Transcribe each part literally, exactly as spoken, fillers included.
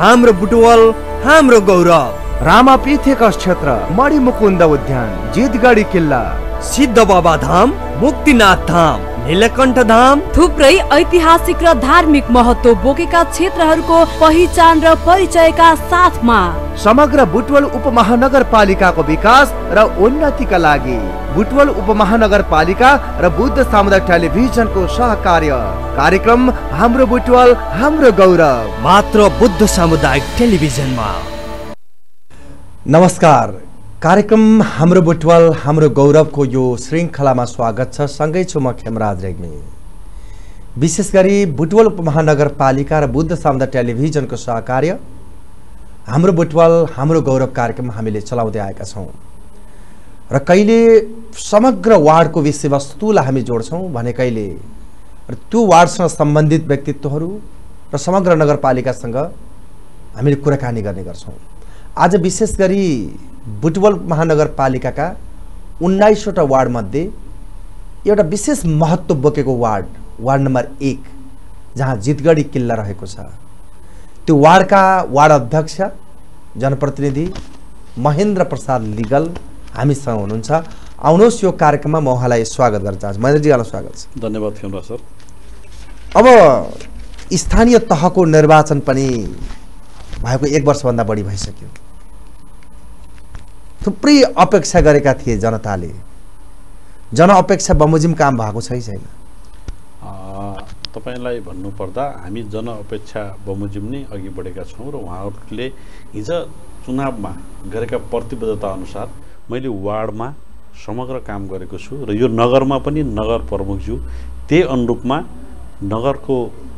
हाम्रो बुटवल हाम्रो गौरव। रामापीठक क्षेत्र मणिमुकुन्द उद्यान जितगढी किल्ला सिद्ध बाबा धाम मुक्तिनाथ धाम नीलकण्ठ धाम थुप्रै ऐतिहासिक र धार्मिक महत्व बोकेका क्षेत्रहरूको पहिचान र परिचयका साथमा समग्र बुटवल उपमहानगरपालिकाको विकास र उन्नतिका लागि बुटवल उपमहानगरपालिका र बुद्ध सामुदायिक टेलिभिजनको सहकार्य कार्यक्रम हाम्रो बुटवल हाम्रो गौरव मात्र बुद्ध सामुदायिक टेलिभिजनमा। नमस्कार, कार्यक्रम हाम्रो बुटवल हाम्रो गौरवको यो श्रृङ्खलामा स्वागत छ। सँगै छु म खेमराज रेग्मी। विशेष गरी बुटवल उपमहानगरपालिका र बुद्ध सामुदायिक टेलिभिजनको सहकार्य हाम्रो बुटवल हाम्रो गौरव कार्यक्रम हामीले चलाउँदै आएका छौँ र कहिले समग्र वार्डको विषयवस्तुलाई हामी जोड्छौँ भने कहिले त्यो वार्डसँग सम्बन्धित व्यक्तित्वहरू र समग्र नगरपालिकासँग हामीले कुराकानी गर्ने गर्छौँ। आज विशेष गरी बुटवल महानगरपालिकाका उन्नाइसवटा वार्डमध्ये एउटा विशेष महत्त्व बोकेको वार्ड वार्ड नम्बर एक जहाँ जितगढी किल्ला रहेको छ, त्यो वार्डका वार्ड अध्यक्ष जनप्रतिनिधि महेन्द्र प्रसाद लिगल हामीसँग हुनुहुन्छ। आउनुहोस् यो कार्यक्रममा म उहाँलाई स्वागत गर्न चाहन्छु। महेन्द्रजी, यहाँलाई स्वागत छ। धन्यवाद खेमराज सर। अब स्थानीय तहको निर्वाचन पनि भएको एक वर्षभन्दा बढी भइसक्यो। थुप्रै अपेक्षा गरेका थिए जनताले, जनअपेक्षा बमोजिम काम भएको छ कि छैन? तपाईलाई भन्नुपर्दा हामी जनअपेक्षा बमोजिम नै अघि बढेका छौँ र उहाँहरूले हिजो चुनावमा गरेका प्रतिबद्धता अनुसार मैले वार्डमा समग्र काम गरेको छु र यो नगरमा पनि नगर प्रमुखज्यू त्यही अनुरूपमा नगरको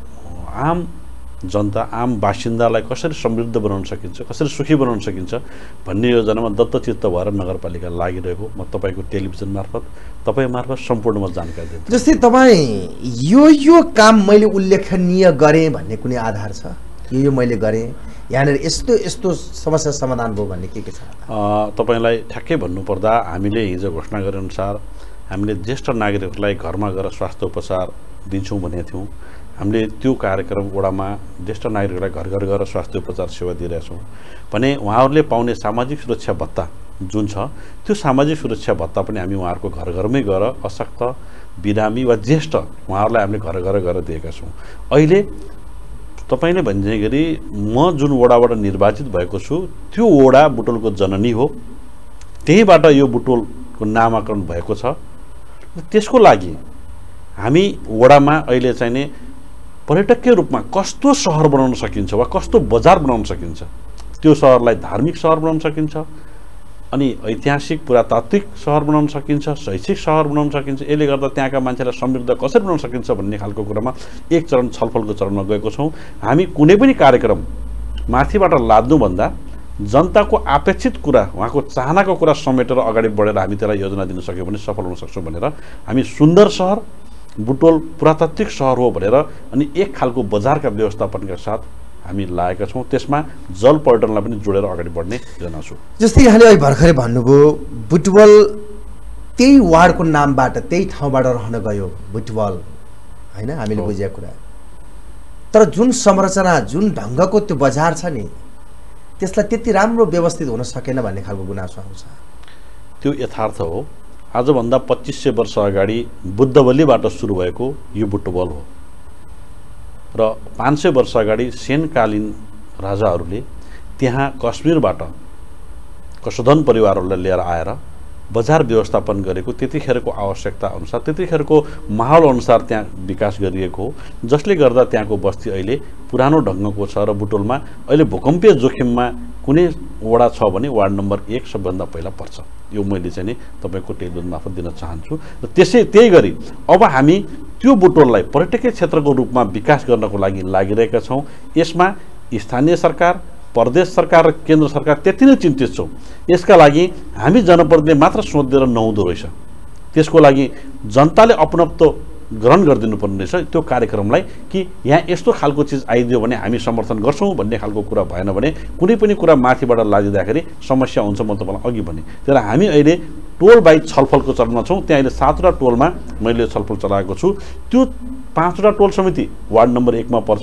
आम जनता आम बासिन्दालाई कसरी समृद्ध बनाउन सकिन्छ, कसरी सुखी बनाउन सकिन्छ भन्ने योजनामा दत्तचित्त भएर नगरपालिका लागिरहेको म तपाईँको टेलिभिजन मार्फत तपाईँ मार्फत सम्पूर्णमा जानकारी दिन्छु। जस्तै तपाईँ यो यो काम मैले उल्लेखनीय गरेँ भन्ने कुनै आधार छ? यो यो मैले गरेँ, यहाँनिर यस्तो यस्तो समस्या समाधान भयो भन्ने के के छ? तपाईँलाई ठ्याक्कै भन्नुपर्दा हामीले हिजो घोषणा गरेअनुसार हामीले ज्येष्ठ नागरिकहरूलाई घरमा गएर स्वास्थ्य उपचार दिन्छौँ भनेका थियौँ। हामीले त्यो कार्यक्रम वडामा ज्येष्ठ नागरिकहरूलाई घर घर गएर स्वास्थ्य उपचार सेवा दिइरहेछौँ भने उहाँहरूले पाउने सामाजिक सुरक्षा भत्ता जुन छ त्यो सामाजिक सुरक्षा भत्ता पनि हामी उहाँहरूको घर घरमै गएर अशक्त बिरामी वा ज्येष्ठ उहाँहरूलाई हामीले घर घर गएर दिएका छौँ। अहिले तपाईँले भन्ने गरी म जुन वडाबाट निर्वाचित भएको छु त्यो वडा बुटवलको जननी हो, त्यहीबाट यो बुटवलको नामाकरण भएको छ। त्यसको लागि हामी वडामा अहिले चाहिने पर्यटकीय रूपमा कस्तो सहर बनाउन सकिन्छ वा कस्तो बजार बनाउन सकिन्छ, त्यो सहरलाई धार्मिक सहर बनाउन सकिन्छ, अनि ऐतिहासिक पुरातात्विक सहर बनाउन सकिन्छ, शैक्षिक सहर बनाउन सकिन्छ, यसले गर्दा त्यहाँका मान्छेलाई समृद्ध कसरी बनाउन सकिन्छ भन्ने खालको कुरामा एक चरण छलफलको चरणमा गएको छौँ। हामी कुनै पनि कार्यक्रम माथिबाट लाद्नुभन्दा जनताको अपेक्षित कुरा, उहाँको चाहनाको कुरा समेटेर अगाडि बढेर हामी त्यसलाई योजना दिन सक्यौँ भने सफल हुन सक्छौँ भनेर हामी सुन्दर सहर बुटवल पुरातात्विक सहर हो भनेर अनि एक खालको बजारका व्यवस्थापनका साथ हामी लागेका छौँ। त्यसमा जल पर्यटनलाई पनि जोडेर अगाडि बढ्ने योजना छु। जस्तै यहाँले अहिले भर्खरै भन्नुभयो बुटवल त्यही वार्डको नामबाट त्यही ठाउँबाट रहन गयो बुटवल, होइन? हामीले बुझेको कुरा। तर जुन संरचना जुन ढङ्गको त्यो बजार छ नि त्यसलाई त्यति राम्रो व्यवस्थित हुन सकेन भन्ने खालको गुनासो आउँछ। त्यो यथार्थ हो। आजभन्दा पच्चिस सय वर्ष अगाडि बुद्धबलीबाट सुरु भएको यो बुटवल हो र पाँच सय वर्ष अगाडि सेनकालीन राजाहरूले त्यहाँ कश्मीरबाट कसोधन परिवारहरूलाई लिएर आएर बजार व्यवस्थापन गरेको त्यतिखेरको आवश्यकता अनुसार त्यतिखेरको माहौल अनुसार त्यहाँ विकास गरिएको हो, जसले गर्दा त्यहाँको बस्ती अहिले पुरानो ढङ्गको छ र बुटवलमा अहिले भूकम्पीय जोखिममा कुनै वडा छ भने वार्ड नम्बर एक सबभन्दा पहिला पर्छ। यो मैले चाहिँ नि तपाईँको टेलिभिजन मार्फत दिन चाहन्छु र त्यसै त्यही गरी अब हामी त्यो बुटवललाई पर्यटकीय क्षेत्रको रूपमा विकास गर्नको लागि लागिरहेका छौँ। यसमा स्थानीय सरकार, प्रदेश सरकार र केन्द्र सरकार त्यति नै चिन्तित छौँ। यसका लागि हामी जनप्रतिनिधि मात्र सोधिदिएर नहुँदो रहेछ, त्यसको लागि जनताले अपनत्व ग्रहण गरिदिनु पर्ने रहेछ त्यो कार्यक्रमलाई कि यहाँ यस्तो खालको चिज आइदियो भने हामी समर्थन गर्छौँ भन्ने खालको कुरा भएन भने कुनै पनि कुरा माथिबाट लादिँदाखेरि समस्या हुन्छ। म तपाईँलाई अघि भने तर हामी अहिले टोल बाई छलफलको चरणमा छौँ। त्यहाँ अहिले सातवटा टोलमा मैले छलफल चलाएको छु। त्यो पाँचवटा टोल समिति वार्ड नम्बर एकमा पर्छ,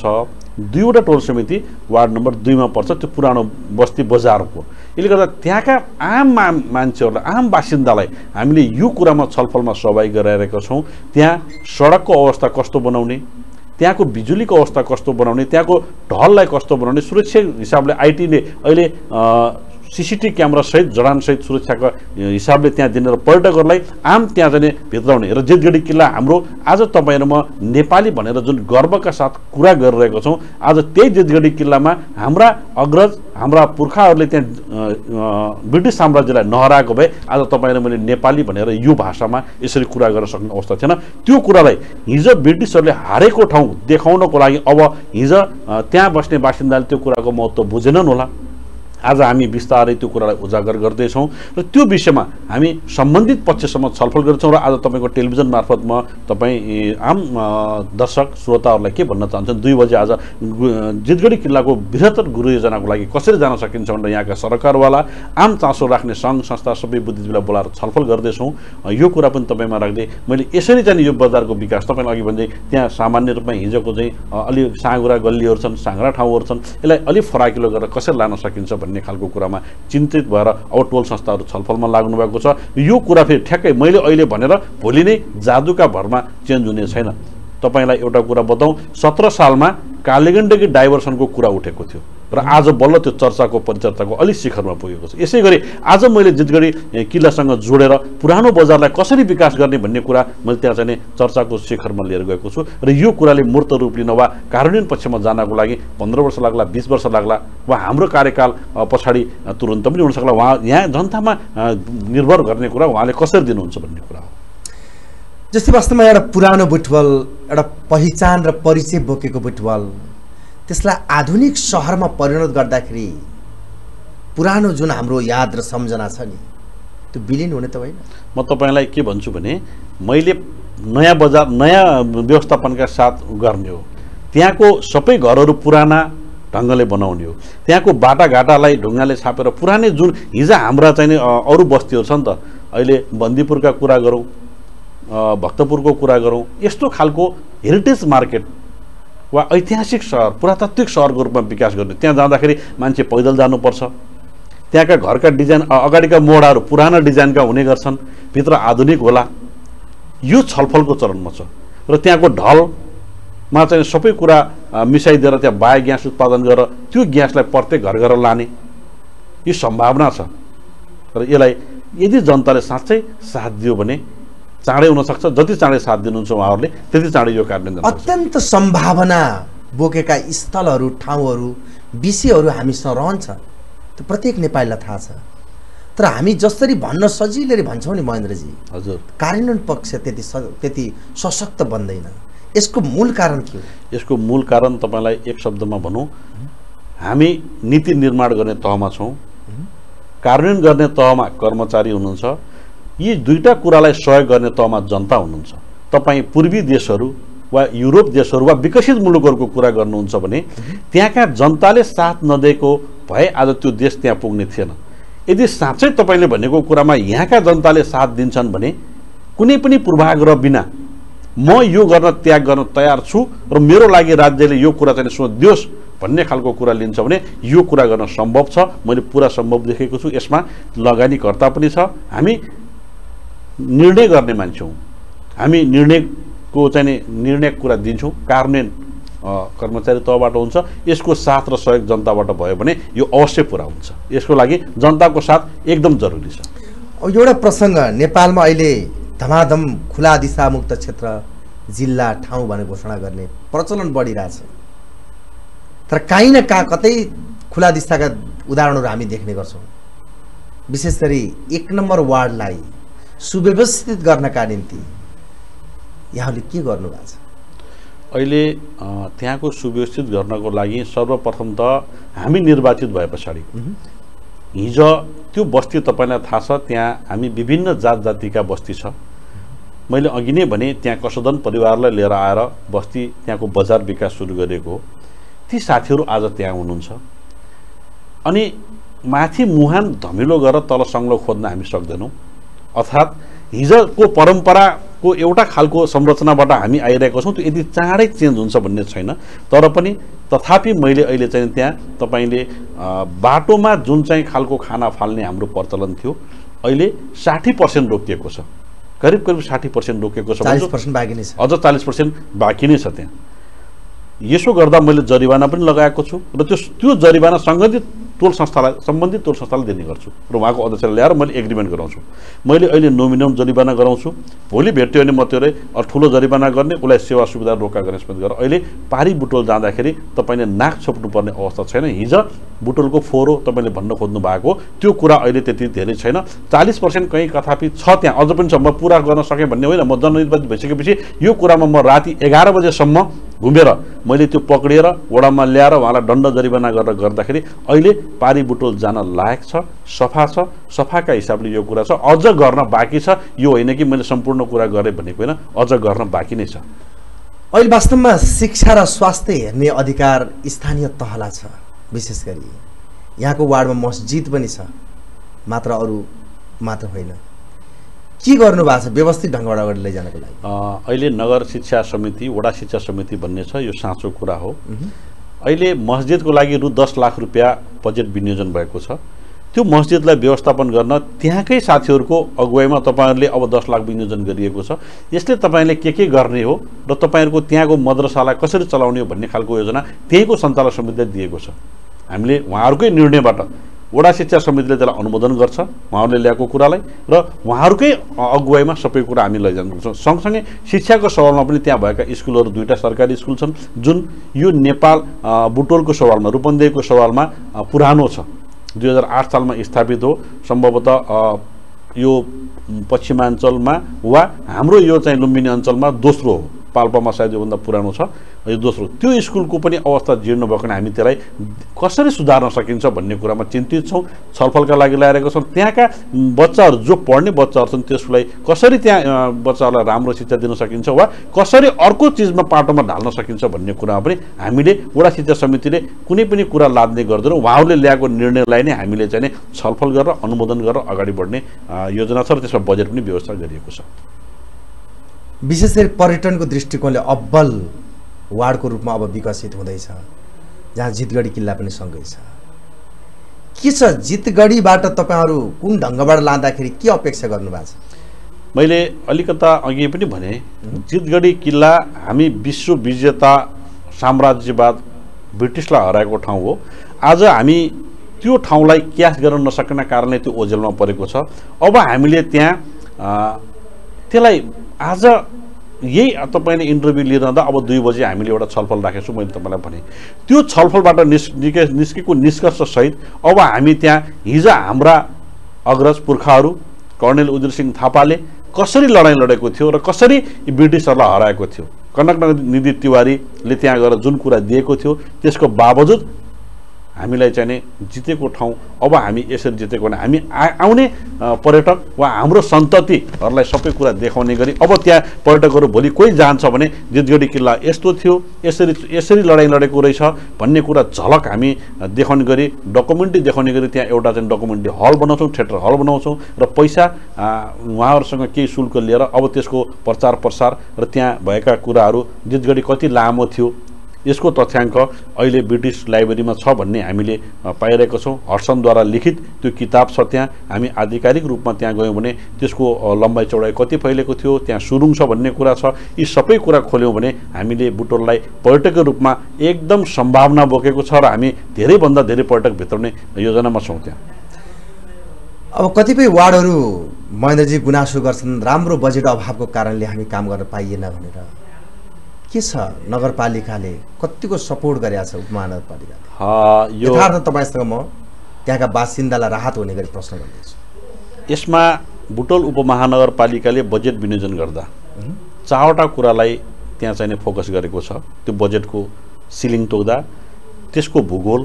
दुईवटा टोल समिति वार्ड नम्बर दुईमा पर्छ, त्यो पुरानो बस्ती बजारको। यसले गर्दा त्यहाँका आम मा मान्छेहरूलाई आम बासिन्दालाई हामीले यो कुरामा छलफलमा सहभागी गराइरहेका छौँ। त्यहाँ सडकको अवस्था कस्तो बनाउने, त्यहाँको बिजुलीको अवस्था कस्तो बनाउने, त्यहाँको ढललाई कस्तो बनाउने, सुरक्षा हिसाबले आइटीले अहिले सीसीटीभी क्यामेरा सहित जडानसहित सुरक्षाको हिसाबले त्यहाँ दिने र पर्यटकहरूलाई आम त्यहाँ जाने भित्राउने र जेठगढी किल्ला हाम्रो आज तपाईँ र म नेपाली भनेर जुन गर्वका साथ कुरा गरिरहेको छौँ, आज त्यही जेठगढी किल्लामा हाम्रा अग्रज हाम्रा पुर्खाहरूले त्यहाँ ब्रिटिस साम्राज्यलाई नहराएको भए आज तपाईँ र मैले नेपाली भनेर यो भाषामा यसरी कुरा गर्न सक्ने अवस्था थिएन। त्यो कुरालाई हिजो ब्रिटिसहरूले हारेको ठाउँ देखाउनको लागि अब हिजो त्यहाँ बस्ने बासिन्दाले त्यो कुराको महत्त्व बुझेनन् होला। आज हामी बिस्तारै त्यो कुरालाई उजागर गर्दैछौँ र त्यो विषयमा हामी सम्बन्धित पक्षसम्म छलफल गर्छौँ। र आज तपाईँको टेलिभिजन मार्फत म तपाईँ आम दर्शक श्रोताहरूलाई के भन्न चाहन्छन्, दुई बजे आज जितगढी किल्लाको बृहत्तर गुरु योजनाको लागि कसरी जान सकिन्छ भनेर यहाँका सरकारवाला आम चासो राख्ने सङ्घ संस्था सबै बुद्धिजीवीलाई बोलाएर छलफल गर्दैछौँ। यो कुरा पनि तपाईँमा राख्दै मैले यसरी चाहिँ यो बजारको विकास तपाईँलाई अघि भन्दै त्यहाँ सामान्य रूपमा हिजोको चाहिँ अलि साँगुरा गल्लीहरू छन्, साँग्रा ठाउँहरू छन्, यसलाई अलिक फराकिलो गरेर कसरी लान सकिन्छ भन्ने खालको कुरामा चिन्तित भएर अब टोल संस्थाहरू छलफलमा लाग्नु भएको छ। यो कुरा फेरि ठ्याक्कै मैले अहिले भनेर भोलि नै जादुका भरमा चेन्ज हुने छैन। तपाईँलाई एउटा कुरा बताउँ, सत्र सालमा कालीगण्डकी डाइभर्सनको कुरा उठेको थियो र आज बल्ल त्यो चर्चाको परिचर्चाको अलिक शिखरमा पुगेको छ। यसै गरी आज मैले जितगढी किल्लासँग जोडेर पुरानो बजारलाई कसरी विकास गर्ने भन्ने कुरा मैले त्यहाँ चाहिँ चर्चाको शिखरमा लिएर गएको छु र यो कुराले मूर्त रूप लिन वा कार्यान्वयन पक्षमा जानको लागि पन्ध्र वर्ष लाग्ला, बिस वर्ष लाग्ला वा हाम्रो कार्यकाल पछाडि तुरन्त पनि हुनसक्ला। उहाँ यहाँ जनतामा निर्भर गर्ने कुरा उहाँले कसरी दिनुहुन्छ भन्ने कुरा हो। जस्तै वास्तवमा एउटा पुरानो बुटवल, एउटा पहिचान र परिचय बोकेको बुटवल, त्यसलाई आधुनिक सहरमा परिणत गर्दाखेरि पुरानो जुन हाम्रो याद र सम्झना छ नि त्यो विलीन हुने त होइन। म तपाईँलाई के भन्छु भने मैले नयाँ बजार नयाँ व्यवस्थापनका साथ गर्ने हो। त्यहाँको सबै घरहरू पुराना ढङ्गले बनाउने हो। त्यहाँको बाटाघाटालाई ढुङ्गाले छापेर पुरानै जुन हिजो हाम्रा चाहिँ अरू बस्तीहरू छ नि त, अहिले बन्दीपुरका कुरा गरौँ, भक्तपुरको कुरा गरौँ, यस्तो खालको हेरिटेज मार्केट वा ऐतिहासिक सहर, पुरातात्विक सहरको रूपमा विकास गर्ने। त्यहाँ जाँदाखेरि मान्छे पैदल जानुपर्छ। त्यहाँका घरका डिजाइन अगाडिका मोडाहरू पुराना डिजाइनका हुने गर्छन्, भित्र आधुनिक होला। यो छलफलको चरणमा छ र त्यहाँको ढलमा चाहिँ सबै कुरा मिसाइदिएर त्यहाँ बायोग्यास उत्पादन गरेर त्यो ग्यासलाई प्रत्येक घर घर लाने यो सम्भावना छ र यसलाई यदि जनताले साँच्चै साथ दियो भने चाँडै हुनसक्छ। जति चाँडै साथ दिनुहुन्छ उहाँहरूले त्यति चाँडै यो कार्यान्वयन। अत्यन्त सम्भावना बोकेका स्थलहरू, ठाउँहरू, विषयहरू हामीसँग रहन्छ, त्यो प्रत्येक नेपालीलाई थाहा छ। तर हामी जसरी भन्न सजिलैले भन्छौँ नि महेन्द्रजी, हजुर, कार्यान्वयन पक्ष त्यति त्यति सशक्त बन्दैन। यसको मूल कारण के हो? यसको मूल कारण तपाईँलाई एक शब्दमा भनौँ, हामी नीति निर्माण गर्ने तहमा छौँ, कार्यान्वयन गर्ने तहमा कर्मचारी हुनुहुन्छ, यी दुईटा कुरालाई सहयोग गर्ने तहमा जनता हुनुहुन्छ। तपाईँ पूर्वी देशहरू वा युरोप देशहरू वा विकसित मुलुकहरूको कुरा गर्नुहुन्छ भने त्यहाँका जनताले साथ नदिएको भए आज त्यो देश त्यहाँ पुग्ने थिएन। यदि साँच्चै तपाईँले भनेको कुरामा यहाँका जनताले साथ दिन्छन् भने कुनै पनि पूर्वाग्रह बिना म यो गर्न त्याग गर्न तयार छु र मेरो लागि राज्यले यो कुरा चाहिँ सोधियोस् भन्ने खालको कुरा लिन्छ भने यो कुरा गर्न सम्भव छ। मैले पुरा सम्भव देखेको छु। यसमा लगानीकर्ता पनि छ। हामी निर्णय गर्ने मान्छे हौँ। हामी निर्णयको चाहिँ निर्णय कुरा दिन्छौँ। कार्यान्वयन कर्मचारी तहबाट हुन्छ। यसको साथ र सहयोग जनताबाट भयो भने यो अवश्य पुरा हुन्छ। यसको लागि जनताको साथ एकदम जरुरी छ। अब एउटा प्रसङ्ग, नेपालमा अहिले धमाधम खुला दिशामुक्त क्षेत्र, जिल्ला, ठाउँ भनेर घोषणा गर्ने प्रचलन बढिरहेछ। तर काहीँ न कहाँ कतै खुला दिशाका उदाहरणहरू हामी देख्ने गर्छौँ। विशेष गरी एक नम्बर वार्डलाई सुव्यवस्थित गर्नका निम्ति यहाँले के गर्नुभएको छ? अहिले त्यहाँको सुव्यवस्थित गर्नको लागि सर्वप्रथम त हामी निर्वाचित भए पछाडि हिजो त्यो बस्ती तपाईँलाई थाहा छ, त्यहाँ हामी विभिन्न जात जातिका बस्ती छ। मैले अघि नै भने त्यहाँ कसदन परिवारलाई लिएर आएर बस्ती त्यहाँको बजार विकास सुरु गरेको हो। ती साथीहरू आज त्यहाँ हुनुहुन्छ। अनि माथि मुहान धमिलो गरेर तल सङ्लो खोज्न हामी सक्दैनौँ। अर्थात् हिजोको परम्परा को एउटा खालको संरचनाबाट हामी आइरहेको छौँ त्यो यदि चाँडै चेन्ज हुन्छ भन्ने छैन तर पनि तथापि मैले अहिले चाहिँ त्यहाँ तपाईँले बाटोमा जुन चाहिँ खालको खाना फाल्ने हाम्रो प्रचलन थियो अहिले साठी पर्सेन्ट रोकिएको छ करिब करिब साठी पर्सेन्ट रोकिएको छ चालीस पर्सेन्ट बाँकी नै छ अझ चालीस पर्सेन्ट बाँकी नै छ त्यहाँ यसो गर्दा मैले जरिवाना पनि लगाएको छु र त्यो त्यो जरिवाना सम्बन्धित टोल संस्थालाई सम्बन्धित टोल संस्थालाई दिने गर्छु र उहाँको अध्यक्षलाई ल्याएर मैले एग्रिमेन्ट गराउँछु मैले अहिले नो मिनिमम जरिवाना गराउँछु भोलि भेट्यो भने म त्योरै ठुलो जरिवाना गर्ने उसलाई सेवा सुविधा रोका गर्ने समेत गरेर अहिले पारी बुटोल जाँदाखेरि तपाईँले नाक छोप्नुपर्ने अवस्था छैन हिजो बुटोलको फोहोर तपाईँले भन्न खोज्नु भएको त्यो कुरा अहिले त्यति धेरै छैन चालीस पर्सेन्ट कहीँ कथापि छ त्यहाँ अझ पनि छ म पुरा गर्न सकेँ भन्ने होइन म जननिर्वाचित भइसकेपछि यो कुरामा म राति एघार बजेसम्म घुमेर मैले त्यो पक्रिएर वडामा ल्याएर उहाँलाई दण्ड जरिवाना गरेर गर्दाखेरि अहिले पारी बुटोल जान लायक छ सफा छ सफाका हिसाबले यो कुरा छ अझ गर्न बाँकी छ यो होइन कि मैले सम्पूर्ण कुरा गरेँ भनेको होइन अझ गर्न बाँकी नै छ अहिले वास्तवमा शिक्षा र स्वास्थ्य हेर्ने अधिकार स्थानीय तहलाई छ विशेष गरी यहाँको वार्डमा मस्जिद पनि छ मात्र अरू मात्र होइन के गर्नु भएको छ व्यवस्थित ढङ्गबाट अगाडि लैजानको लागि अहिले नगर शिक्षा समिति वडा शिक्षा समिति भन्ने छ यो साँचो कुरा हो अहिले मस्जिदको लागि रु दस लाख रुपियाँ बजेट विनियोजन भएको छ त्यो मस्जिदलाई व्यवस्थापन गर्न त्यहाँकै साथीहरूको अगुवाईमा तपाईँहरूले अब दस लाख विनियोजन गरिएको छ यसले तपाईँले के के गर्ने हो र तपाईँहरूको त्यहाँको मद्रसालाई कसरी चलाउने हो भन्ने खालको योजना त्यहीको सञ्चालक समितिले दिएको छ हामीले उहाँहरूकै निर्णयबाट वडा शिक्षा समितिले त्यसलाई अनुमोदन गर्छ उहाँहरूले ल्याएको कुरालाई र उहाँहरूकै अगुवाईमा सबै कुरा हामी लैजानुपर्छ सँगसँगै शिक्षाको सवालमा पनि त्यहाँ भएका स्कुलहरू दुईवटा सरकारी स्कुल छन् जुन यो नेपाल बुटोलको सवालमा रूपन्देहीको सवालमा पुरानो छ दुई हजार आठ सालमा स्थापित हो सम्भवतः यो पश्चिमाञ्चलमा वा हाम्रो यो चाहिँ लुम्बिनी अञ्चलमा दोस्रो हो पाल्पामा सायद योभन्दा पुरानो छ यो दोस्रो त्यो स्कुलको पनि अवस्था जीर्ण भएको हामी त्यसलाई कसरी सुधार्न सकिन्छ भन्ने कुरामा चिन्तित छौँ छलफलका लागि ल्याइरहेका छौँ त्यहाँका बच्चाहरू जो पढ्ने बच्चाहरू छन् त्यसलाई कसरी त्यहाँ बच्चाहरूलाई राम्रो शिक्षा दिन सकिन्छ वा कसरी अर्को चिजमा पाटोमा ढाल्न सकिन्छ भन्ने कुरामा पनि हामीले वडा शिक्षा समितिले कुनै पनि कुरा लाद्ने गर्दैनौँ उहाँहरूले ल्याएको निर्णयलाई नै हामीले चाहिँ छलफल गरेर अनुमोदन गरेर अगाडि बढ्ने योजना छ र त्यसमा बजेट पनि व्यवस्था गरिएको छ विशेष गरी पर्यटनको दृष्टिकोणले अब्बल वार्डको रूपमा अब विकसित हुँदैछ जहाँ जितगढी किल्ला पनि सँगै छ के छ जितगढीबाट तपाईँहरू कुन ढङ्गबाट लाँदाखेरि के अपेक्षा गर्नुभएको छ मैले अलिकता अघि पनि भने जितगढी किल्ला हामी विश्व विजेता साम्राज्यवाद ब्रिटिसलाई हराएको ठाउँ हो आज हामी त्यो ठाउँलाई क्यास गर्न नसक्ने कारणले त्यो ओझेलमा परेको छ अब हामीले त्यहाँ त्यसलाई आज यही तपाईँले इन्टरभ्यू लिएर जाँदा अब दुई बजे हामीले एउटा छलफल राखेको छु मैले तपाईँलाई भने त्यो छलफलबाट निस् निस्केको निष्कर्षसहित अब हामी त्यहाँ हिजो हाम्रा अग्रज पुर्खाहरू कर्णेल उदिर सिंह थापाले कसरी लडाइँ लडेको थियो र कसरी ब्रिटिसहरूलाई हराएको थियो कनक निधि तिवारीले त्यहाँ गएर जुन कुरा दिएको थियो त्यसको बावजुद हामीलाई चाहिँ जितेको ठाउँ अब हामी यसरी जितेको भने हामी आउने पर्यटक वा हाम्रो सन्ततिहरूलाई सबै कुरा देखाउने गरी अब त्यहाँ पर्यटकहरू भोलि कोही जान्छ भने जितगढी किल्ला यस्तो थियो यसरी यसरी लडाइँ लडेको रहेछ भन्ने कुरा झलक हामी देखाउने गरी डकुमेन्ट्री देखाउने गरी त्यहाँ एउटा चाहिँ डकुमेन्ट्री हल बनाउँछौँ थिएटर हल बनाउँछौँ र पैसा उहाँहरूसँग केही शुल्क लिएर अब त्यसको प्रचार प्रसार र त्यहाँ भएका कुराहरू जितगढी कति लामो थियो यसको तथ्याङ्क अहिले ब्रिटिस लाइब्रेरीमा छ भन्ने हामीले पाइरहेको छौँ हड्सनद्वारा लिखित त्यो किताब छ त्यहाँ हामी आधिकारिक रूपमा त्यहाँ गयौँ भने त्यसको लम्बाइ चौडाइ कति फैलेको थियो त्यहाँ सुरुङ छ भन्ने कुरा छ यी सबै कुरा खोल्यौँ भने हामीले बुटोललाई पर्यटकको रूपमा एकदम सम्भावना बोकेको छ र हामी धेरैभन्दा धेरै पर्यटक भित्राउने योजनामा छौँ त्यहाँ अब कतिपय वार्डहरू महेन्द्रजी गुनासो गर्छन् राम्रो बजेट अभावको कारणले हामी काम गर्न पाइएन भनेर के छ नगरपालिकाले कतिको सपोर्ट गरेको छ उपमहानगरपालिकाले यो यथार्थ तपाईँसँग म त्यहाँका बासिन्दालाई राहत हुने गरी प्रश्न गर्दैछु यसमा बुटोल उपमहानगरपालिकाले बजेट विनियोजन गर्दा चारवटा कुरालाई त्यहाँ चाहिँ फोकस गरेको छ त्यो बजेटको सिलिङ तोक्दा त्यसको भूगोल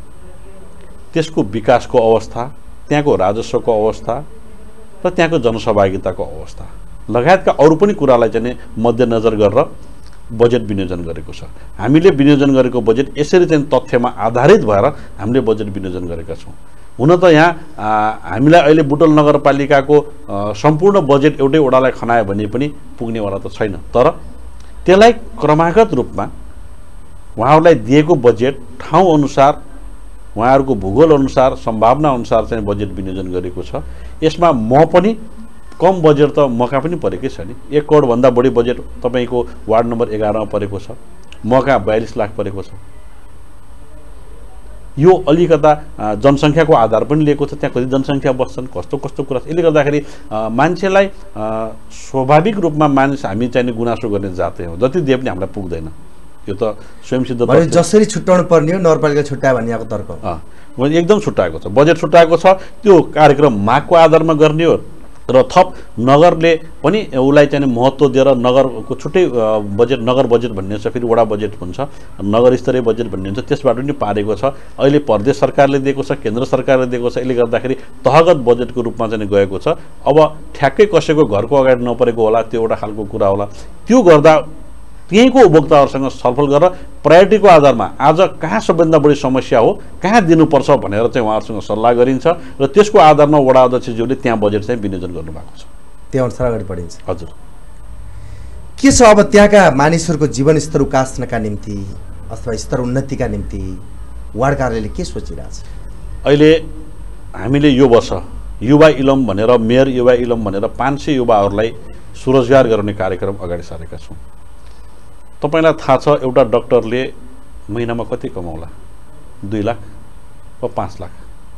त्यसको विकासको अवस्था त्यहाँको राजस्वको अवस्था र त्यहाँको जनसहभागिताको अवस्था लगायतका अरू पनि कुरालाई चाहिँ मध्यनजर गरेर बजेट विनियोजन गरेको छ हामीले विनियोजन गरेको बजेट यसरी चाहिँ तथ्यमा आधारित भएर हामीले बजेट विनियोजन गरेका छौँ हुन त यहाँ हामीलाई अहिले बुटवल नगरपालिकाको सम्पूर्ण बजेट एउटै वडालाई खनायो भने पनि पुग्नेवाला त छैन। तर त्यसलाई क्रमागत रूपमा उहाँहरूलाई दिएको बजेट ठाउँ अनुसार उहाँहरूको भूगोल अनुसार सम्भावना अनुसार चाहिँ बजेट विनियोजन गरेको छ। यसमा म पनि कम बजेट त मका पनि परेकै छ नि। एक करोडभन्दा बढी बजेट तपाईँको वार्ड नम्बर एघारमा परेको छ, मका बयालिस लाख परेको छ। यो अलिकता जनसङ्ख्याको आधार पनि लिएको छ, त्यहाँ कति जनसङ्ख्या बस्छन्, कस्तो कस्तो कुरा छ। यसले गर्दाखेरि मान्छेलाई स्वाभाविक रूपमा मानिस हामी चाहिँ गुनासो गर्ने जातै हो, जति दिए पनि हामीलाई पुग्दैन। यो त स्वयंसिद्ध जसरी छुट्याउनु पर्ने हो नगरपालिका छुट्यायो भनिएको तर्क हो, एकदम छुट्याएको छ। बजेट छुट्याएको छ, त्यो कार्यक्रम मागको आधारमा गर्ने हो र थप नगरले पनि उसलाई चाहिँ महत्त्व दिएर नगरको छुट्टै बजेट नगर बजेट भन्ने छ, फेरि वडा बजेट हुन्छ, नगर स्तरीय बजेट भन्ने हुन्छ, त्यसबाट पनि पारेको छ। अहिले प्रदेश सरकारले दिएको छ, केन्द्र सरकारले दिएको छ। यसले गर्दाखेरि तहगत बजेटको रूपमा चाहिँ गएको छ। अब ठ्याक्कै कसैको घरको अगाडि नपरेको होला, त्यो एउटा खालको कुरा होला। त्यो गर्दा त्यहीँको उपभोक्ताहरूसँग छलफल गरेर प्रायोरिटीको आधारमा आज कहाँ सबभन्दा बढी समस्या हो, कहाँ दिनुपर्छ भनेर चाहिँ उहाँहरूसँग सल्लाह गरिन्छ र त्यसको आधारमा वडा अध्यक्षज्यूले त्यहाँ बजेट चाहिँ विनियोजन गर्नुभएको छ। त्यो अनुसार अगाडि बढिन्छ। हजुर, के छ अब त्यहाँका मानिसहरूको जीवनस्तर उकास्नका निम्ति अथवा स्तर उन्नतिका निम्ति वार्ड कार्यालयले के सोचिरहेछ? अहिले हामीले यो वर्ष युवा इलम भनेर मेयर युवा इलम भनेर पाँच सय युवाहरूलाई स्वरोजगार गराउने कार्यक्रम अगाडि सारेका छौँ। तपाईलाई थाहा छ एउटा डाक्टरले महिनामा कति कमाउला? दुई लाख वा पाँच लाख।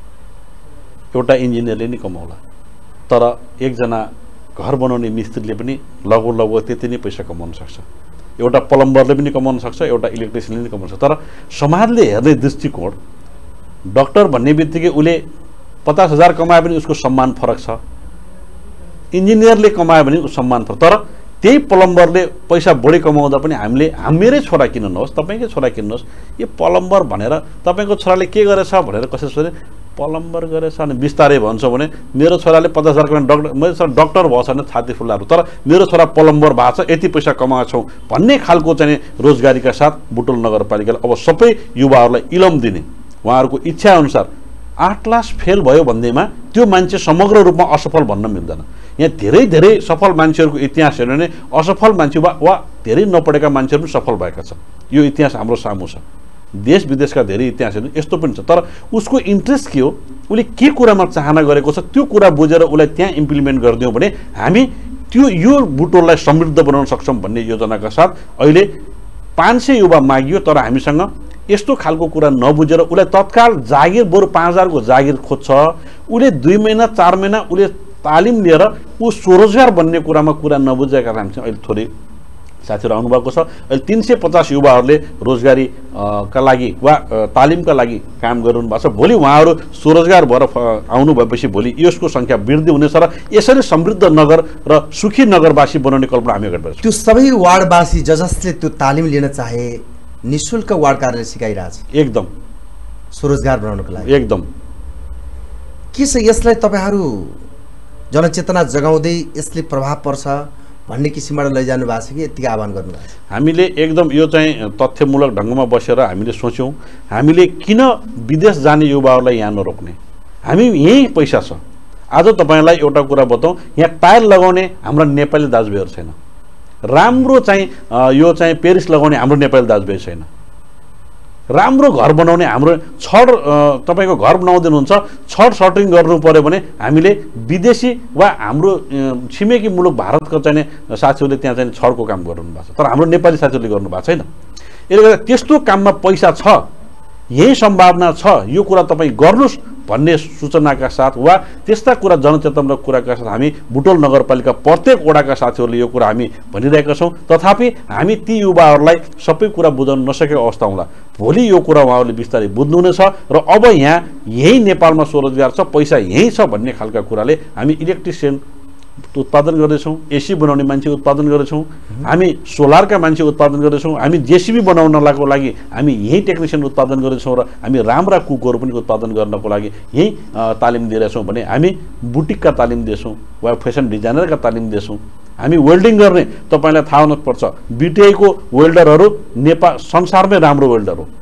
एउटा इन्जिनियरले नि कमाउला, तर एकजना घर बनाउने मिस्त्रीले पनि लगभग लगभग त्यति नै पैसा कमाउन सक्छ। एउटा प्लम्बरले पनि कमाउन सक्छ, एउटा इलेक्ट्रिसियनले पनि कमाउन सक्छ। तर समाजले हेर्ने दृष्टिकोण, डाक्टर भन्ने बित्तिकै उसले पचास हजार कमायो भने उसको सम्मान फरक छ, इन्जिनियरले कमायो भने उसको सम्मान फरक। तर त्यही प्लम्बरले पैसा बढी कमाउँदा पनि हामीले मेरै छोरा किन नहोस्, तपाईँकै छोरा किन्नुहोस्, यो प्लम्बर भनेर तपाईँको छोराले के गरेछ भनेर कसै सोधे प्लम्बर गरेछ अनि बिस्तारै भन्छ भने मेरो छोराले पचास हजार कमाए डक्टर मेरो छोरा डक्टर भएछ भने छाती फुल्लाहरू, तर मेरो छोरा प्लम्बर भएको छ यति पैसा कमाएको छौँ भन्ने खालको चाहिँ रोजगारीका साथ बुटवल नगरपालिकाले अब सबै युवाहरूलाई इलम दिने उहाँहरूको इच्छा अनुसार। आठ लाख फेल भयो भन्दैमा त्यो मान्छे समग्र रूपमा असफल भन्न मिल्दैन। यहाँ धेरै धेरै सफल मान्छेहरूको इतिहास हेर्यो भने असफल मान्छे वा वा धेरै नपढेका मान्छेहरू पनि सफल भएका छन्। यो इतिहास हाम्रो सामु छ, देश विदेशका धेरै इतिहासहरू यस्तो पनि छ। तर उसको इन्ट्रेस्ट के हो, उसले के कुरामा चाहना गरेको छ, त्यो कुरा बुझेर उसलाई त्यहाँ इम्प्लिमेन्ट गरिदियौँ भने हामी त्यो यो बुटवललाई समृद्ध बनाउन सक्छौँ भन्ने योजनाका साथ अहिले पाँच सय युवा मागियो। तर हामीसँग यस्तो खालको कुरा नबुझेर उसलाई तत्काल जागिर बरु पाँच हजारको जागिर खोज्छ, उसले दुई महिना चार महिना उसले तालिम लिएर ऊ स्वरोजगार बन्ने कुरामा कुरा नबुझेका हामीसँग अहिले थोरै साथीहरू आउनुभएको छ। अहिले तिन सय पचास युवाहरूले रोजगारी का लागि वा तालिमका लागि काम गरिरहनु भएको छ। भोलि उहाँहरू स्वरोजगार भएर आउनु भएपछि भोलि यसको सङ्ख्या वृद्धि हुनेछ र यसरी समृद्ध नगर र सुखी नगरवासी बनाउने कल्पना हामी अगाडि बढ्छौँ। त्यो सबै वार्डवासी ज जसले त्यो तालिम लिन चाहे निःशुल्क वार्ड कार्यालय सिकाइरहेछ, एकदम स्वरोजगार बनाउनको लागि। एकदम के छ यसलाई तपाईँहरू जनचेतना जगाउँदै यसले प्रभाव पर्छ भन्ने किसिमबाट लैजानु भएको छ कि यतिकै आह्वान गर्नुभएको छ? हामीले एकदम यो चाहिँ तथ्यमूलक ढङ्गमा बसेर हामीले सोच्यौँ हामीले किन विदेश जाने युवाहरूलाई यहाँ नरोक्ने, हामी यहीँ पैसा छ। आज तपाईँलाई एउटा कुरा बताउँ, यहाँ टायर लगाउने हाम्रा नेपाली दाजुभाइहरू छैन, राम्रो चाहिँ यो चाहिँ पेरिस लगाउने हाम्रो नेपाली दाजुभाइ छैन, राम्रो घर बनाउने हाम्रो छड तपाईँको घर बनाउँदैनुहुन्छ छड सटरिङ गर्नु पऱ्यो भने हामीले विदेशी वा हाम्रो छिमेकी मुलुक भारतको चाहिँ साथीहरूले त्यहाँ चाहिँ छडको काम गर्नु भएको छ, तर हाम्रो नेपाली साथीहरूले गर्नु भएको छैन। यसले गर्दा त्यस्तो काममा पैसा छ, यही सम्भावना छ, यो कुरा तपाईँ गर्नुहोस् भन्ने सूचनाका साथ वा त्यस्ता कुरा जनचेतनामूलक कुराका साथ हामी बुटवल नगरपालिका प्रत्येक वडाका साथीहरूले यो कुरा हामी भनिरहेका छौँ। तथापि हामी ती युवाहरूलाई सबै कुरा बुझाउन नसकेको अवस्था हुँदा भोलि यो कुरा उहाँहरूले बिस्तारै बुझ्नुहुनेछ र अब यहाँ यही नेपालमा स्वरोजगार छ, पैसा यहीँ छ भन्ने खालका कुराले हामी इलेक्ट्रिसियन उत्पादन गर्दैछौँ, एसी बनाउने मान्छे उत्पादन गर्दैछौँ, हामी सोलरका मान्छे उत्पादन गर्दैछौँ, हामी जेसिबी बनाउनको लागि हामी यही टेक्निसियन उत्पादन गर्दैछौँ र हामी राम्रा कुकहरू पनि उत्पादन गर्नको लागि यही तालिम दिइरहेछौँ भने हामी बुटिकका तालिम दिएछौँ वा फेसन डिजाइनरका तालिम दिएछौँ। हामी वेल्डिङ गर्ने तपाईँलाई थाहा हुनुपर्छ, बिटिआईको वेल्डरहरू नेपाल संसारमै राम्रो वेल्डर हो,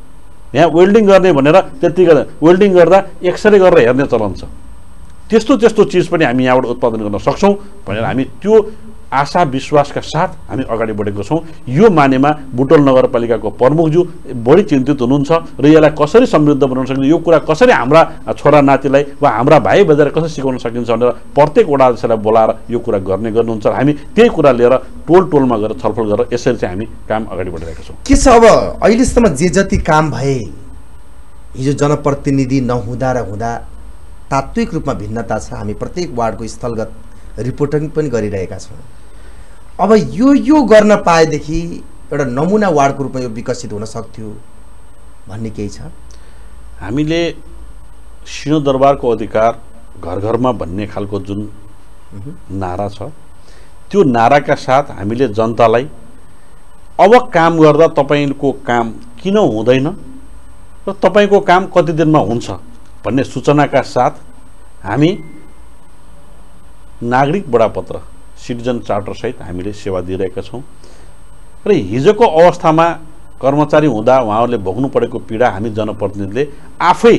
यहाँ वेल्डिङ गर्ने भनेर त्यति गर्दा वेल्डिङ गर्दा एक्सरे गरेर हेर्ने चलन छ। त्यस्तो त्यस्तो चिज पनि हामी यहाँबाट उत्पादन गर्न सक्छौँ भनेर हामी त्यो आशा विश्वासका साथ हामी अगाडि बढेको छौँ। यो मानेमा बुटवल नगरपालिकाको प्रमुखज्यू बढी चिन्तित हुनुहुन्छ र यसलाई कसरी समृद्ध बनाउन सकिन्छ, यो कुरा कसरी हाम्रा छोरा नातिलाई वा हाम्रा भाइ बजाएर कसरी सिकाउन सकिन्छ भनेर प्रत्येक वडा अध्यक्षलाई बोलाएर यो कुरा गर्ने गर्नुहुन्छ। हामी त्यही कुरा लिएर टोल टोलमा गएर छलफल गरेर यसरी चाहिँ हामी काम अगाडि बढिरहेका छौँ। के छ अब अहिलेसम्म जे जति काम भए हिजो जनप्रतिनिधि नहुँदा र हुँदा तात्विक रूपमा भिन्नता छ। हामी प्रत्येक वार्डको स्थलगत रिपोर्टिङ पनि गरिरहेका छौँ। अब यो यो गर्न पाएदेखि एउटा नमुना वार्डको रूपमा यो विकसित हुन सक्थ्यो भन्ने केही छ? हामीले सिंहदरबारको अधिकार घर घरमा भन्ने खालको जुन नारा छ त्यो नाराका साथ हामीले जनतालाई अब काम गर्दा तपाईँको काम किन हुँदैन र तपाईँको काम कति दिनमा हुन्छ भन्ने सूचनाका साथ हामी नागरिक बडापत्र सिटिजन चार्टर सहित हामीले सेवा दिइरहेका छौँ र हिजोको अवस्थामा कर्मचारी हुँदा उहाँहरूले भोग्नु परेको पीडा हामी जनप्रतिनिधिले आफै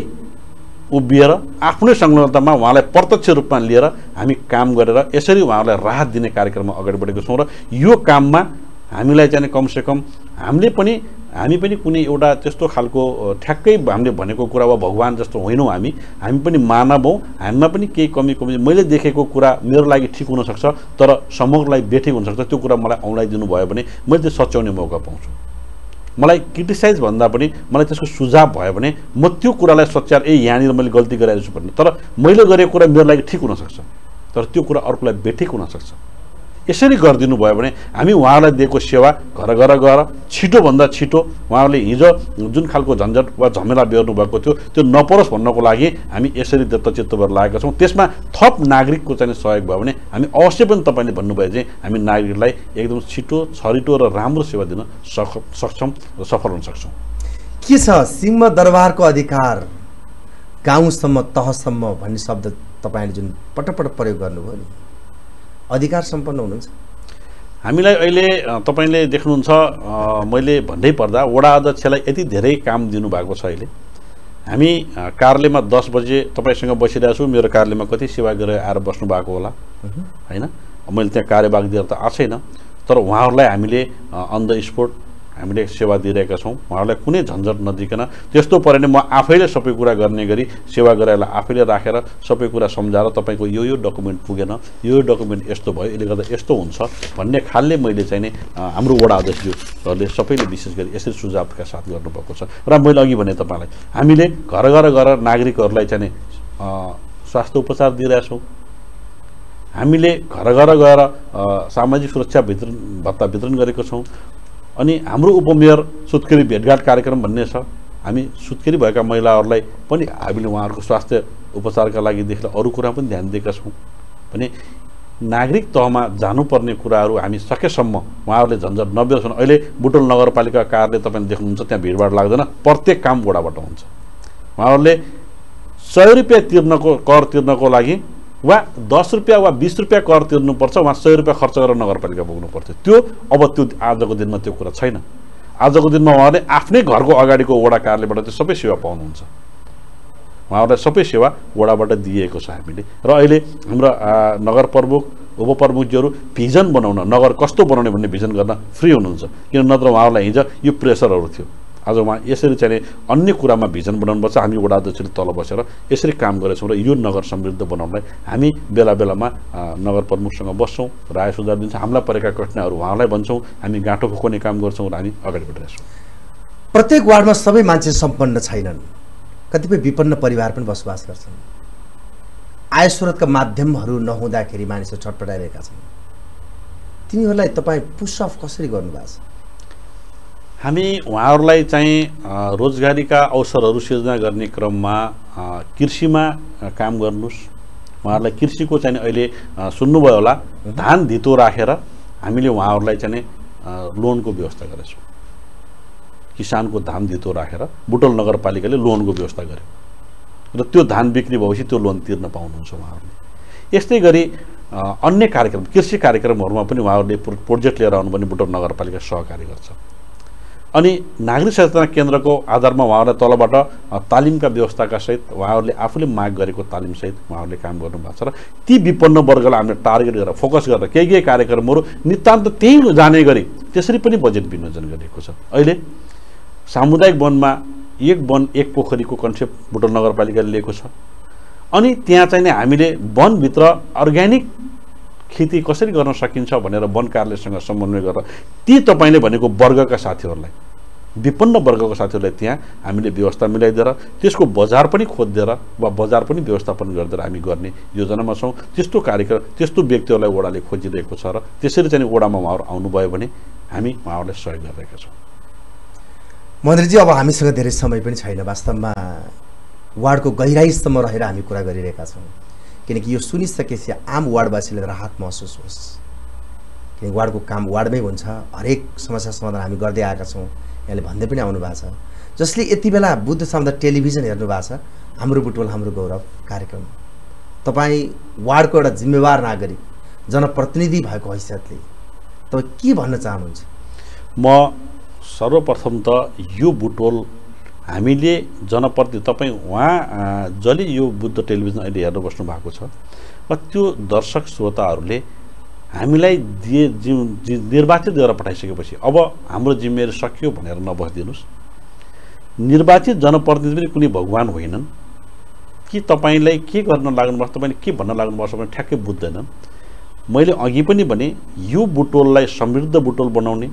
उभिएर आफ्नै संलग्नतामा उहाँलाई प्रत्यक्ष रूपमा लिएर हामी काम गरेर यसरी उहाँहरूलाई राहत दिने कार्यक्रममा अगाडि बढेको छौँ र यो काममा हामीलाई चाहिँ कमसेकम हामीले पनि हामी पनि कुनै एउटा त्यस्तो खालको ठ्याक्कै हामीले भनेको कुरा वा भगवान् जस्तो होइनौँ। हामी हामी पनि मानव हौँ, हामीमा पनि केही कमी कमी मैले देखेको कुरा मेरो लागि ठिक हुनसक्छ तर समग्रलाई बेठिक हुनसक्छ। त्यो कुरा मलाई औँलाइदिनु भयो भने मैले त्यो सच्याउने मौका पाउँछु। मलाई क्रिटिसाइज भन्दा पनि मलाई त्यसको सुझाव भयो भने म त्यो कुरालाई सच्याएर ए यहाँनिर मैले गल्ती गरेको छु भन्ने, तर मैले गरेको कुरा मेरो लागि ठिक हुनसक्छ तर त्यो कुरा अर्कोलाई बेठिक हुनसक्छ। यसरी गरिदिनु भयो भने हामी उहाँलाई दिएको सेवा घर घर गएर छिटोभन्दा छिटो उहाँहरूले हिजो जुन खालको झन्झट वा झमेला बेर्नु भएको थियो त्यो नपरोस् भन्नको लागि हामी यसरी दत्तचित्त भएर लागेका छौँ। त्यसमा थप नागरिकको चाहिँ सहयोग भयो भने हामी अवश्य पनि तपाईँले भन्नुभयो चाहिँ हामी नागरिकलाई एकदम छिटो छरिटो र राम्रो सेवा दिन सक सक्छौँ र सफल हुन सक्छौँ। के छ सिंहदरबारको अधिकार गाउँसम्म तहसम्म भन्ने शब्द तपाईँले जुन पटक पटक प्रयोग गर्नुभयो नि, अधिकार सम्पन्न हुनुहुन्छ? हामीलाई अहिले तपाईँले देख्नुहुन्छ मैले भन्दै पर्दा वडा अध्यक्षलाई यति धेरै काम दिनुभएको छ। अहिले हामी कार्यालयमा दस बजे तपाईँसँग बसिरहेको छु, मेरो कार्यालयमा कति सेवा गरेर आएर बस्नु भएको होला होइन, मैले त्यहाँ कार्यभाग दिएर त आएको छैन तर उहाँहरूलाई हामीले अन द स्पोट हामीले सेवा दिइरहेका छौँ। उहाँहरूलाई कुनै झन्झट नदिकन त्यस्तो पऱ्यो भने म आफैले सबै कुरा गर्ने गरी सेवा गरेर आफैले राखेर सबै कुरा सम्झाएर तपाईँको यो यो डकुमेन्ट पुगेन, यो डकुमेन्ट यस्तो भयो, यसले गर्दा यस्तो हुन्छ भन्ने खालले मैले चाहिँ नि हाम्रो वडा अध्यक्षज्यूहरूले सबैले विशेष गरी यसरी सुझावका साथ गर्नुभएको छ। र मैले अघि भने तपाईँलाई हामीले घर घर गएर नागरिकहरूलाई चाहिँ नि स्वास्थ्य उपचार दिइरहेछौँ। हामीले घर घर गएर सामाजिक सुरक्षा वितरण भत्ता वितरण गरेको छौँ। अनि हाम्रो उपमेयर सुत्केरी भेटघाट कार्यक्रम भन्ने छ, हामी सुत्केरी भएका महिलाहरूलाई पनि हामीले उहाँहरूको स्वास्थ्य उपचारका लागि देखि अरू कुरा पनि ध्यान दिएका छौँ भने नागरिक तहमा जानुपर्ने कुराहरू हामी सकेसम्म उहाँहरूले झन्झट नबेर्छन्। अहिले बुटवल नगरपालिका कार्यालय तपाईँले देख्नुहुन्छ त्यहाँ भिडभाड लाग्दैन, प्रत्येक काम वडाबाट हुन्छ। उहाँहरूले सय रुपियाँ तिर्नको कर तिर्नको लागि वा दस रुपियाँ वा बिस रुपियाँ कर तिर्नुपर्छ, उहाँ सय रुपियाँ खर्च गरेर नगरपालिका पुग्नु पर्थ्यो। त्यो अब त्यो आजको दिनमा त्यो कुरा छैन। आजको दिनमा उहाँहरूले आफ्नै घरको अगाडिको वडा कार्यालयबाट त्यो सबै सेवा पाउनुहुन्छ। उहाँहरूलाई सबै सेवा वडाबाट दिएको छ हामीले। र अहिले हाम्रो नगर प्रमुख उपप्रमुखजीहरू भिजन बनाउन, नगर कस्तो बनाउने भन्ने भिजन गर्न फ्री हुनुहुन्छ, किन नत्र उहाँहरूलाई हिजो यो प्रेसरहरू थियो। आज उहाँ यसरी चाहिँ अन्य कुरामा भिजन बनाउनुपर्छ। हामी वडा अध्यक्षले तल बसेर यसरी काम गरेछौँ र यो नगर समृद्ध बनाउनलाई हामी बेला बेलामा नगर प्रमुखसँग बस्छौँ, राय सुझाव दिन्छौँ, हामीलाई परेका कठिनाइहरू उहाँलाई भन्छौँ, हामी गाँठो फुकाउने काम गर्छौँ र हामी अगाडि बढिरहेछौँ। प्रत्येक वार्डमा सबै मान्छे सम्पन्न छैनन्, कतिपय विपन्न परिवार पनि बसोबास गर्छन्। आय स्रोतका माध्यमहरू नहुँदाखेरि मानिसहरू छटपटाइरहेका छन्। तिनीहरूलाई तपाईँ पुस अफ कसरी गर्नुभएको छ? हामी उहाँहरूलाई चाहिँ रोजगारीका अवसरहरू सिर्जना गर्ने क्रममा कृषिमा काम गर्नुहोस्, उहाँहरूलाई कृषिको चाहिँ अहिले सुन्नुभयो होला धान धितो राखेर हामीले उहाँहरूलाई चाहिँ लोनको व्यवस्था गरेछौँ। किसानको धान धितो राखेर बुटवल नगरपालिकाले लोनको व्यवस्था गर्यो र त्यो धान बिक्री भएपछि त्यो लोन तिर्न पाउनुहुन्छ उहाँहरूले। यस्तै गरी अन्य कार्यक्रम कृषि कार्यक्रमहरूमा पनि उहाँहरूले प्रोजेक्ट लिएर आउनु पनि बुटवल नगरपालिका सहकारी गर्छ। अनि नागरिक सचेतना केन्द्रको आधारमा उहाँहरूलाई तलबाट तालिमका व्यवस्थाका सहित उहाँहरूले आफूले माग गरेको तालिमसहित उहाँहरूले काम गर्नुभएको छ र ती विपन्न वर्गलाई हामीले टार्गेट गरेर फोकस गरेर केही केही कार्यक्रमहरू नितान्त त्यही जाने गरी त्यसरी पनि बजेट विनियोजन गरिएको छ। अहिले सामुदायिक वनमा एक वन एक पोखरीको कन्सेप्ट बुटवल नगरपालिकाले लिएको छ। अनि त्यहाँ चाहिँ नै हामीले वनभित्र अर्ग्यानिक खेती कसरी गर्न सकिन्छ भनेर वन कार्यालयसँग समन्वय गरेर ती तपाईँले भनेको वर्गका साथीहरूलाई विपन्न वर्गको साथीहरूलाई त्यहाँ हामीले व्यवस्था मिलाइदिएर त्यसको बजार पनि खोजिदिएर वा बजार पनि व्यवस्थापन गरिदिएर हामी गर्ने योजनामा छौँ। त्यस्तो कार्यक्रम त्यस्तो व्यक्तिहरूलाई वडाले खोजिरहेको छ र त्यसरी चाहिँ वडामा उहाँहरू आउनुभयो भने हामी उहाँहरूलाई सहयोग गरिरहेका छौँ। महेन्द्रजी, अब हामीसँग धेरै समय पनि छैन। वास्तवमा वार्डको गहिराईसम्म रहेर हामी कुरा गरिरहेका छौँ, किनकि यो सुनिसकेपछि आम वार्डवासीले राहत महसुस होस्। किनकि वार्डको काम वार्डमै हुन्छ, हरेक समस्या समाधान हामी गर्दै आएका छौँ। यहाँले भन्दै पनि आउनु भएको छ, जसले यति बेला बुद्ध सामुदायिक टेलिभिजन हेर्नु भएको छ, हाम्रो बुटवल हाम्रो गौरव कार्यक्रम, तपाईँ वार्डको एउटा जिम्मेवार नागरिक जनप्रतिनिधि भएको हैसियतले तपाईँ के भन्न चाहनुहुन्छ? म सर्वप्रथम त यो बुटवल हामीले जनप्रति तपाईँ उहाँ जसले यो बुद्ध टेलिभिजन अहिले हेर्नु बस्नु भएको छ र त्यो दर्शक श्रोताहरूले हामीलाई दिए निर्वाचित गरेर पठाइसकेपछि अब हाम्रो जिम्मेवारी सकियो भनेर नबस्दिनुहोस्। निर्वाचित जनप्रतिनिधि पनि कुनै भगवान होइनन् कि तपाईँलाई के गर्न लाग्नुपर्छ, तपाईँले के भन्न लाग्नुपर्छ भने ठ्याक्कै बुझ्दैनन्। मैले अघि पनि भने यो बुटवललाई समृद्ध बुटवल बनाउने,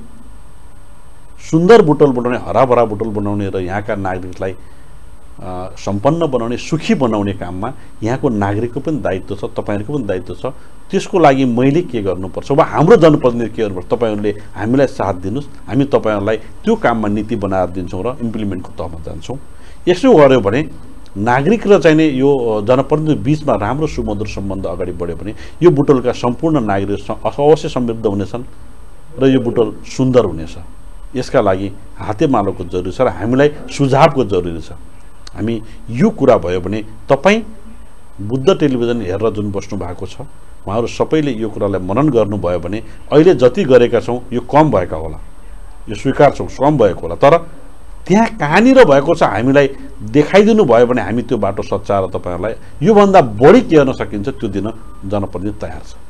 सुन्दर बुटवल बनाउने, हराभरा बुटवल बनाउने र यहाँका नागरिकलाई सम्पन्न बनाउने, सुखी बनाउने काममा यहाँको नागरिकको पनि दायित्व छ, तपाईँहरूको पनि दायित्व छ। त्यसको लागि मैले के गर्नुपर्छ वा हाम्रो जनप्रतिनिधि के गर्नुपर्छ, तपाईँहरूले हामीलाई साथ दिनुहोस्। हामी तपाईँहरूलाई त्यो काममा नीति बनाएर दिन्छौँ र इम्प्लिमेन्टको तहमा जान्छौँ। यसो गर्यो भने नागरिक र चाहिने यो जनप्रतिनिधि बिचमा राम्रो सुमधुर सम्बन्ध अगाडि बढ्यो भने यो बुटवलका सम्पूर्ण नागरिक अवश्य समृद्ध हुनेछन् र यो बुटवल सुन्दर हुनेछ। यसका लागि हातेमालोको जरुरी छ र हामीलाई सुझावको जरुरी छ। हामी यो कुरा भयो भने तपाईँ बुद्ध टेलिभिजन हेरेर जुन बस्नु भएको छ उहाँहरू सबैले यो कुरालाई मनन गर्नुभयो भने अहिले जति गरेका छौँ यो कम भएका होला, यो स्वीकार छौँ कम भएको होला, तर त्यहाँ कहाँनिर भएको छ हामीलाई देखाइदिनु भयो भने हामी त्यो बाटो सच्चाएर तपाईँहरूलाई योभन्दा बढी के गर्न सकिन्छ त्यो दिन जनप्रतिनिधि तयार छ।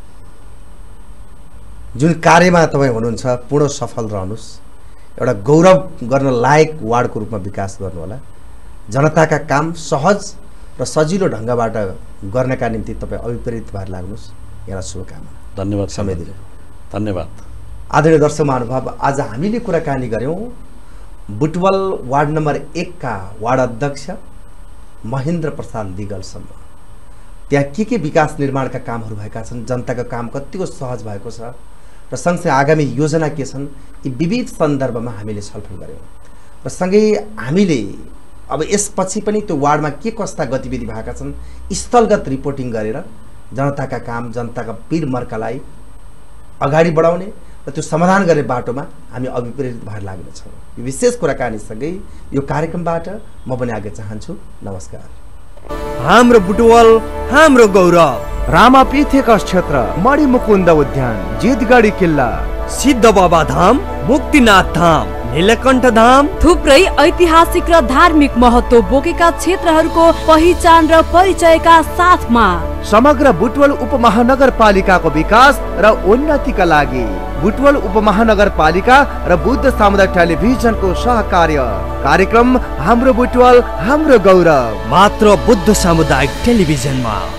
जुन कार्यमा तपाईँ हुनुहुन्छ पूर्ण सफल रहनुहोस्, एउटा गौरव गर्न लायक वार्डको रूपमा विकास गर्नुहोला। जनताका काम सहज र सजिलो ढङ्गबाट गर्नका निम्ति तपाईँ अभिप्रेरित भएर लाग्नुहोस्। यहाँ शुभकामना। धन्यवाद समय दिनु। धन्यवाद। आदरणीय दर्शक महानुभाव, आज हामीले कुराकानी गऱ्यौँ बुटवल वार्ड नम्बर एक का वार्ड अध्यक्ष महेन्द्र प्रसाद दिगलसम्म। त्यहाँ के के विकास निर्माणका कामहरू भएका छन्, जनताका काम कतिको सहज भएको छ र सँगसँगै आगामी योजना के छन्, यी विविध सन्दर्भमा हामीले छलफल गऱ्यौँ। र सँगै हामीले अब यसपछि पनि त्यो वार्डमा के कस्ता गतिविधि भएका छन् स्थलगत रिपोर्टिङ गरेर जनताका काम जनताका पीर मर्कालाई अगाडि बढाउने र त्यो समाधान गर्ने बाटोमा हामी अभिप्रेरित भएर लाग्नेछौँ। यो विशेष कुराकानीसँगै यो कार्यक्रमबाट म पनि आगे चाहन्छु। नमस्कार। हाम्रो बुटवल हाम्रो गौरव। रामापीठेका क्षेत्र मणिमुकुन्द उद्यान, जितगढी किल्ला, सिद्ध बाबा धाम, मुक्तिनाथ धाम, नीलकण्ठ धाम, थुप्रै ऐतिहासिक र धार्मिक महत्त्व बोकेका क्षेत्रहरूको पहिचान र परिचयका साथमा समग्र बुटवल उपमहानगरपालिकाको विकास र उन्नतिका लागि बुटवल उपमहानगरपालिका र बुद्ध सामुदायिक टेलिभिजनको सहकार्य कार्यक्रम हाम्रो बुटवल हाम्रो गौरव मात्र बुद्ध सामुदायिक टेलिभिजनमा।